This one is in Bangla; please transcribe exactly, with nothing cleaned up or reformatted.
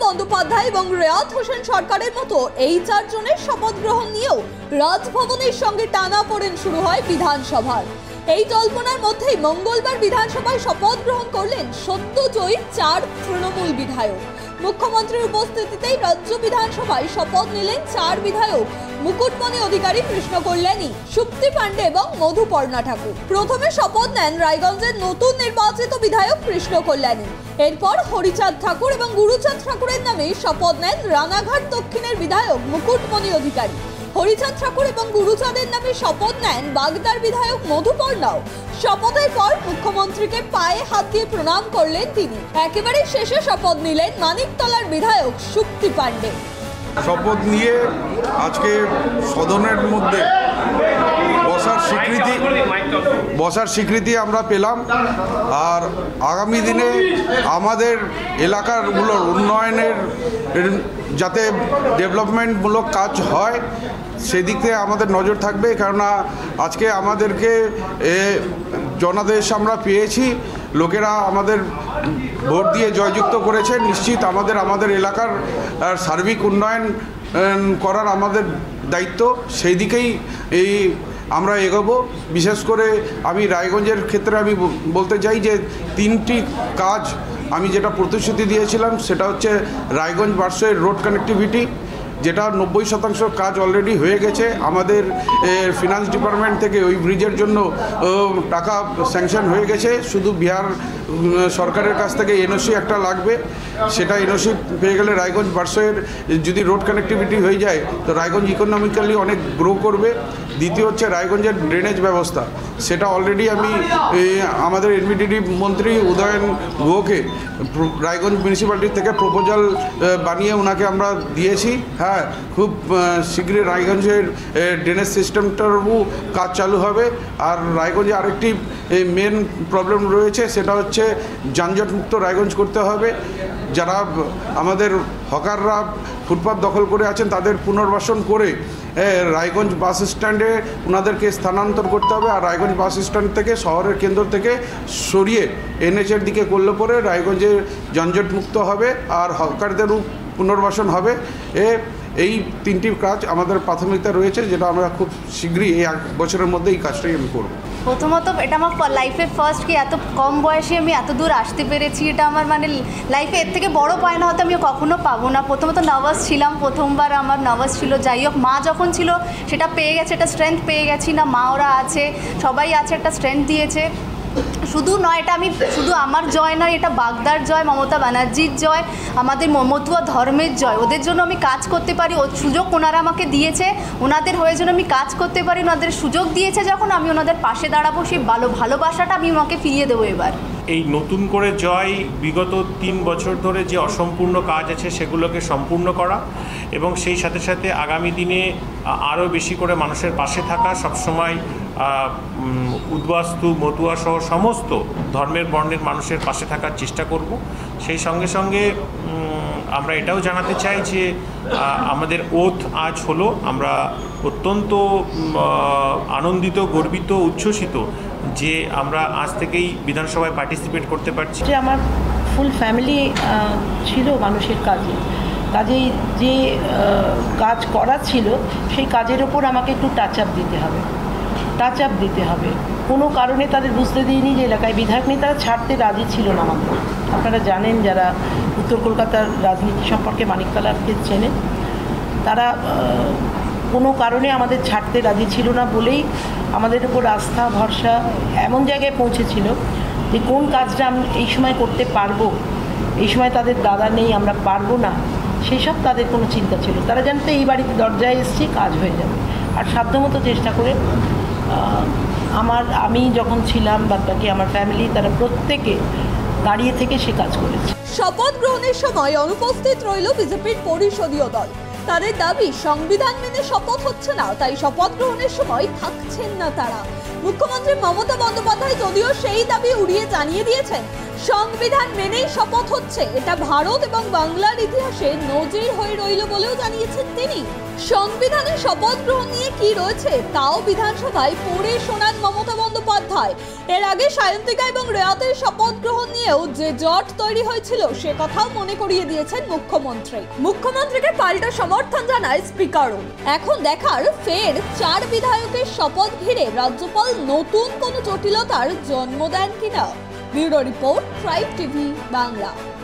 বন্দ্যোপাধ্যায় এবং রেয়াত হোসেন সরকারের মতো এই চারজনের শপথ গ্রহণ নিয়েও রাজভবনের সঙ্গে টানাপোড়েন শুরু হয় বিধানসভার। এই জল্পনার মধ্যেই মঙ্গলবার বিধানসভায় শপথ গ্রহণ করলেন সদ্যজয়ী চার তৃণমূল বিধায়ক। মুখ্যমন্ত্রীর উপস্থিতিতেই রাজ্য বিধানসভায় শপথ নিলেন চার বিধায়ক মুকুটমণি অধিকারী, কৃষ্ণ কল্যাণী, সুপ্তি পাণ্ডে এবং মধুপর্ণা ঠাকুর। প্রথমে শপথ নেন রায়গঞ্জের নতুন নির্বাচিত বিধায়ক কৃষ্ণ কল্যাণী। এরপর হরিচাঁদ ঠাকুর এবং গুরুচাঁদ ঠাকুরের নামে শপথ নেন রানাঘাট দক্ষিণের বিধায়ক মুকুটমণি অধিকারী। হরিচাঁদ ঠাকুর এবং গুরুচাঁদের নামে শপথ নেন বাগদার বিধায়ক মধুপর্ণাও। শপথের পর মুখ্যমন্ত্রীকে পায়ে হাত দিয়ে প্রণাম করলেন তিনি। একেবারে শেষে শপথ নিলেন মানিকতলার বিধায়ক সুপ্তি পাণ্ডে। শপথ নিয়ে আজকে সদনের মধ্যে বসার স্বীকৃতি বসার স্বীকৃতি আমরা পেলাম। আর আগামী দিনে আমাদের এলাকারগুলোর উন্নয়নের যাতে ডেভেলপমেন্টমূলক কাজ হয় সেদিক থেকে আমাদের নজর থাকবে, কেননা আজকে আমাদেরকে জনাদেশ আমরা পেয়েছি, লোকেরা আমাদের ভোট দিয়ে জয়যুক্ত করেছে। নিশ্চিত আমাদের আমাদের এলাকার সার্বিক উন্নয়ন করার আমাদের দায়িত্ব, সেই দিকেই এই আমরা এগোবো। বিশেষ করে আমি রায়গঞ্জের ক্ষেত্রে আমি বলতে চাই যে তিনটি কাজ আমি যেটা প্রতিশ্রুতি দিয়েছিলাম সেটা হচ্ছে রায়গঞ্জ বারসইয়ের রোড কানেক্টিভিটি, যেটা নব্বই শতাংশ কাজ অলরেডি হয়ে গেছে। আমাদের ফিনান্স ডিপার্টমেন্ট থেকে ওই ব্রিজের জন্য টাকা স্যাংশন হয়ে গেছে, শুধু বিহার সরকারের কাছ থেকে এনওসি একটা লাগবে। সেটা এনওসি পেয়ে গেলে রায়গঞ্জ বারসইয়ের যদি রোড কানেক্টিভিটি হয়ে যায় তো রায়গঞ্জ ইকোনমিক্যালি অনেক গ্রো করবে। দ্বিতীয় হচ্ছে রায়গঞ্জের ড্রেনেজ ব্যবস্থা, সেটা অলরেডি আমি আমাদের এনবিডিডি মন্ত্রী উদয়ন গুহকে রায়গঞ্জ মিউনিসিপ্যালিটি থেকে প্রপোজাল বানিয়ে ওনাকে আমরা দিয়েছি। হ্যাঁ, খুব শীঘ্রই রায়গঞ্জের ড্রেনেজ সিস্টেমটারও কাজ চালু হবে। আর রায়গঞ্জে আরেকটি মেন প্রবলেম রয়েছে, সেটা হচ্ছে যানজটমুক্ত রায়গঞ্জ করতে হবে। যারা আমাদের হকাররা ফুটপাত দখল করে আছেন তাদের পুনর্বাসন করে রায়গঞ্জ বাস স্ট্যান্ডে ওনাদেরকে স্থানান্তর করতে হবে। আর রায়গঞ্জ বাস স্ট্যান্ড থেকে শহরের কেন্দ্র থেকে সরিয়ে এনএচের দিকে করলে পরে রায়গঞ্জে যানজটমুক্ত হবে আর হকারদেরও পুনর্বাসন হবে। এ এই তিনটি কাজ আমাদের প্রাথমিকতা রয়েছে, যেটা আমরা খুব শীঘ্রই এই এক বছরের মধ্যে এই কাজটাই আমি করব। প্রথমত এটা আমার লাইফে ফার্স্ট কি এত কম বয়সে আমি এত দূর আসতে পেরেছি, এটা আমার মানে লাইফে এর থেকে বড় পায় না হয়তো আমি কখনো পাবো না। প্রথমত নার্ভাস ছিলাম, প্রথমবার আমার নার্ভাস ছিল। যাই হোক, মা যখন ছিল সেটা পেয়ে গেছে, একটা স্ট্রেংথ পেয়ে গেছি। না মা ওরা আছে, সবাই আছে, একটা স্ট্রেংথ দিয়েছে। শুধু নয়, এটা আমি শুধু আমার জয় নয়, এটা বাগদার জয়, মমতা ব্যানার্জির জয়, আমাদের মতুয়া ধর্মের জয়। ওদের জন্য আমি কাজ করতে পারি, ও সুযোগ ওনারা আমাকে দিয়েছে, ওনাদের হয়ে যেন আমি কাজ করতে পারি। ওনাদের সুযোগ দিয়েছে যখন, আমি ওনাদের পাশে দাঁড়াবো। সেই ভালো ভালোবাসাটা আমি ওনাকে ফিরিয়ে দেবো এবার। এই নতুন করে জয় বিগত তিন বছর ধরে যে অসম্পূর্ণ কাজ আছে সেগুলোকে সম্পূর্ণ করা এবং সেই সাথে সাথে আগামী দিনে আরও বেশি করে মানুষের পাশে থাকা, সবসময় উদ্বাস্তু মতুয়া সহ সমস্ত ধর্মের বর্ণের মানুষের পাশে থাকার চেষ্টা করব। সেই সঙ্গে সঙ্গে আমরা এটাও জানাতে চাই যে আমাদের ওথ আজ হলো, আমরা অত্যন্ত আনন্দিত, গর্বিত, উচ্ছ্বসিত যে আমরা আজ থেকেই বিধানসভায় পার্টিসিপেট করতে পারছি। যে আমার ফুল ফ্যামিলি ছিল মানুষের কাজে, কাজেই যে কাজ করা ছিল সেই কাজের ওপর আমাকে একটু টাচ আপ দিতে হবে টাচ আপ দিতে হবে কোনো কারণে তাদের বুঝতে দিইনি যে এলাকায় বিধায়ক নেই, তারা ছাড়তে রাজি ছিল না আমাদের। আপনারা জানেন, যারা উত্তর কলকাতার রাজনীতি সম্পর্কে মানিকতলাকে চেনেন, তারা কোনো কারণে আমাদের ছাড়তে রাজি ছিল না বলেই আমাদের উপর আস্থা ভরসা এমন জায়গায় পৌঁছেছিল যে কোন কাজটা আমি এই সময় করতে পারবো, এই সময় তাদের দাদা নেই, আমরা পারবো না, সেসব তাদের কোনো চিন্তা ছিল। তারা জানতো এই বাড়িতে দরজায় এসেছি, কাজ হয়ে যাবে। আর সাধ্যমতো চেষ্টা করে আমার আমি যখন ছিলাম, বাদ বাকি আমার ফ্যামিলি, তারা প্রত্যেকে দাঁড়িয়ে থেকে সে কাজ করেছে। শপথ গ্রহণের সময় অনুপস্থিত রইল বিজেপির পরিষদীয় দল। তাদের দাবি, সংবিধান মেনে শপথ হচ্ছে না, তাই শপথ গ্রহণের সময় থাকছেন না তারা। মুখ্যমন্ত্রী মমতা বন্দ্যোপাধ্যায় যদিও সেই দাবি উড়িয়ে জানিয়ে দিয়েছেন, সংবিধান মেনেই শপথ হচ্ছে, এটা ভারত এবং বাংলার ইতিহাসে নজির হয়ে রইল বলেও জানিয়েছেন তিনি। সংবিধানে শপথ গ্রহণ নিয়ে কি রয়েছে তাও বিধানসভায় পড়ে শোনান মমতা বন্দ্যোপাধ্যায়। এর আগে সায়ন্তিকা এবং রেয়াতের শপথ গ্রহণ নিয়েও যে জট তৈরি হয়েছিল সে কথাও মনে করিয়ে দিয়েছেন মুখ্যমন্ত্রী। মুখ্যমন্ত্রীকে পাল্টা সমর্থন জানায় স্পিকারও। এখন দেখার ফের চার বিধায়কের শপথ ঘিরে রাজ্যপাল নতুন কোনো জটিলতার জন্ম দেন কিনা। Bureau report, tribe TV Bangla.